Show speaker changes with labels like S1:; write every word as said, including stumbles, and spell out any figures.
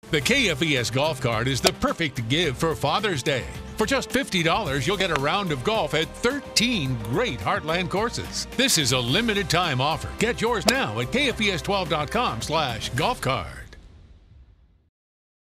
S1: The K F E S Golf Card is the perfect gift for Father's Day. For just fifty dollars, you'll get a round of golf at thirteen great Heartland courses. This is a limited time offer. Get yours now at K F E S twelve dot com slash golf card.